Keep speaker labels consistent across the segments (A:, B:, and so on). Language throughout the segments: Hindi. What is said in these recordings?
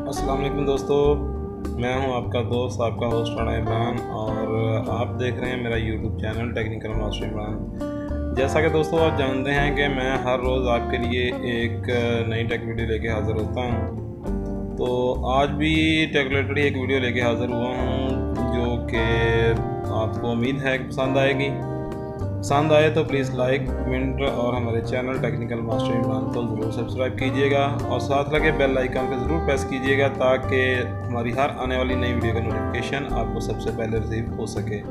A: अस्सलाम वालेकुम दोस्तों, मैं हूं आपका दोस्त, आपका होस्ट इमरान, और आप देख रहे हैं मेरा YouTube channel technical master Imran. जैसा कि दोस्तों आप जानते हैं कि मैं हर रोज़ आपके लिए एक नई टेक वीडियो लेके हाज़िर होता हूं। तो आज भी टेक रिलेटेड एक वीडियो लेके हाज़िर हुआ हूं जो कि आपको उम्मीद है कि पसंद आएगी। पसंद आए तो प्लीज़ लाइक, कमेंट और हमारे चैनल टेक्निकल मास्टर इमरान को ज़रूर सब्सक्राइब कीजिएगा और साथ लगे बेल आइकन पर ज़रूर प्रेस कीजिएगा ताकि हमारी हर आने वाली नई वीडियो का नोटिफिकेशन आपको सबसे पहले रिसीव हो सके।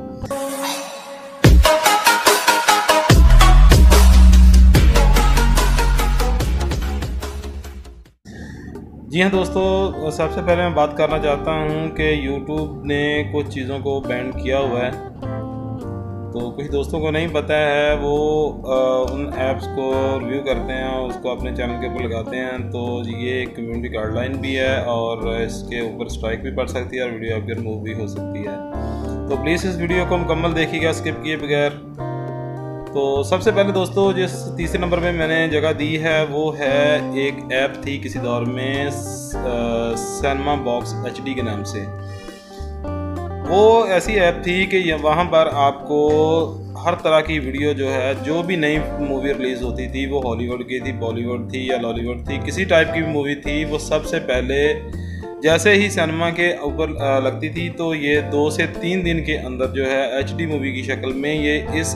A: जी हाँ दोस्तों, सबसे पहले मैं बात करना चाहता हूँ कि YouTube ने कुछ चीज़ों को बैन किया हुआ है। तो कुछ दोस्तों को नहीं पता है, वो उन ऐप्स को रिव्यू करते हैं, उसको अपने चैनल के ऊपर लगाते हैं। तो ये एक कम्युनिटी गाइडलाइन भी है और इसके ऊपर स्ट्राइक भी पड़ सकती है और वीडियो आपकी रिमूव भी हो सकती है। तो प्लीज़ इस वीडियो को मुकम्मल देखिएगा स्किप किए बगैर। तो सबसे पहले दोस्तों जिस तीसरे नंबर पे मैंने जगह दी है वो है एक ऐप थी किसी दौर में सिनेमा बॉक्स HD के नाम से। वो ऐसी ऐप थी कि वहाँ पर आपको हर तरह की वीडियो जो है, जो भी नई मूवी रिलीज़ होती थी, वो हॉलीवुड की थी, बॉलीवुड थी या लॉलीवुड थी, किसी टाइप की भी मूवी थी, वो सबसे पहले जैसे ही सिनेमा के ऊपर लगती थी तो ये 2 से 3 दिन के अंदर जो है HD मूवी की शक्ल में ये इस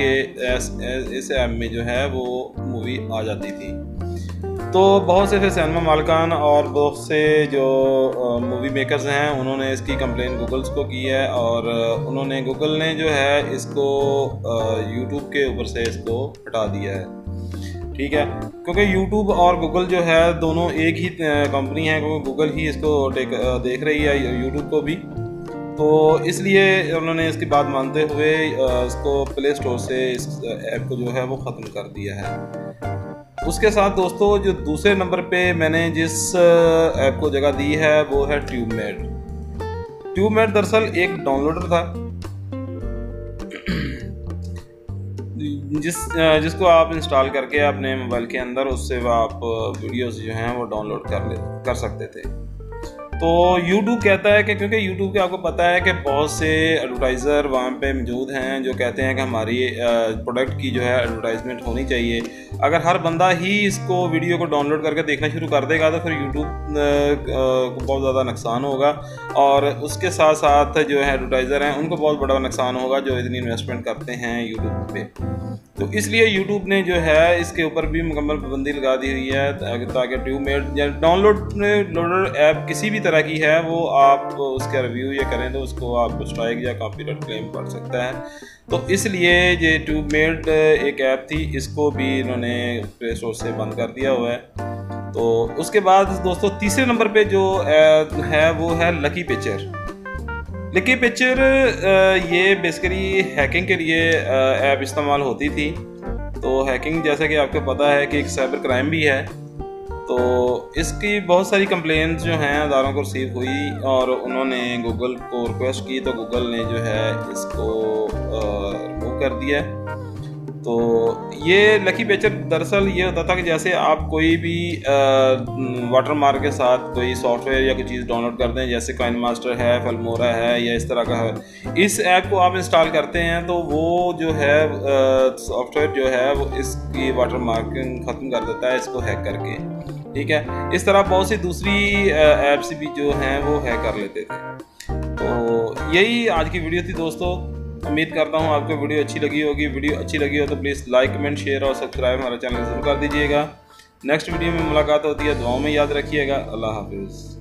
A: ऐप में जो है वो मूवी आ जाती थी। तो बहुत से फिर सिनेमा मालिकान और बहुत से जो मूवी मेकर्स हैं उन्होंने इसकी कंप्लेन गूगल्स को की है और गूगल ने जो है इसको यूट्यूब के ऊपर से इसको हटा दिया है। ठीक है, क्योंकि यूट्यूब और गूगल जो है दोनों एक ही कंपनी है, क्योंकि गूगल ही इसको देख रही है यूट्यूब को भी। तो इसलिए उन्होंने इसकी बात मानते हुए इसको प्ले स्टोर से इस ऐप को जो है वो ख़त्म कर दिया है। उसके साथ दोस्तों जो दूसरे नंबर पे मैंने जिस ऐप को जगह दी है वो है ट्यूबमेट। ट्यूबमेट दरअसल एक डाउनलोडर था जिसको आप इंस्टॉल करके अपने मोबाइल के अंदर उससे आप वीडियोस जो हैं वो डाउनलोड कर सकते थे। तो YouTube कहता है कि क्योंकि YouTube के आपको पता है कि बहुत से एडवर्टाइज़र वहाँ पे मौजूद हैं जो कहते हैं कि हमारी प्रोडक्ट की जो है एडवर्टाइजमेंट होनी चाहिए। अगर हर बंदा ही इसको वीडियो को डाउनलोड करके देखना शुरू कर देगा तो फिर YouTube को बहुत ज़्यादा नुकसान होगा और उसके साथ साथ जो है एडवर्टाइज़र हैं उनको बहुत बड़ा नुकसान होगा जो इतनी इन्वेस्टमेंट करते हैं YouTube पे। तो इसलिए YouTube ने जो है इसके ऊपर भी मुकम्मल पाबंदी लगा दी हुई है ताकि ट्यूबमेट या डाउनलोडर ऐप किसी भी तरह की है वो आप उसका रिव्यू या करें तो उसको आपको स्ट्राइक या कॉपीराइट क्लेम पड़ सकता है। तो इसलिए ये ट्यूबमेट एक ऐप थी, इसको भी इन्होंने प्ले स्टोर से बंद कर दिया हुआ है। तो उसके बाद दोस्तों तीसरे नंबर पे जो है वो है लकी पिक्चर। लकी पिक्चर ये बेसिकली हैकिंग के लिए ऐप इस्तेमाल होती थी। तो हैकिंग जैसा कि आपको पता है कि एक साइबर क्राइम भी है। तो इसकी बहुत सारी कंप्लेंट्स जो हैं अदारों को रिसीव हुई और उन्होंने गूगल को रिक्वेस्ट की तो गूगल ने जो है इसको रिमूव कर दिया। तो ये लकी पिक्चर दरअसल ये होता था कि जैसे आप कोई भी वाटरमार्क के साथ कोई सॉफ्टवेयर या कोई चीज़ डाउनलोड करते हैं, जैसे कॉइन मास्टर है, फिल्मोरा है या इस तरह का है, इस ऐप को आप इंस्टॉल करते हैं तो वो जो है सॉफ्टवेयर जो है वो इसकी वाटरमार्किंग ख़त्म कर देता है इसको हैक करके। ठीक है, इस तरह बहुत सी दूसरी ऐप्स भी जो हैं वो हैक कर लेते थे। तो यही आज की वीडियो थी दोस्तों। उम्मीद करता हूँ आपको वीडियो अच्छी लगी होगी। वीडियो अच्छी लगी हो तो प्लीज़ लाइक, कमेंट, शेयर और सब्सक्राइब हमारे चैनल ज़रूर कर दीजिएगा। नेक्स्ट वीडियो में मुलाकात होती है, दुआओं में याद रखिएगा। अल्लाह हाफिज़।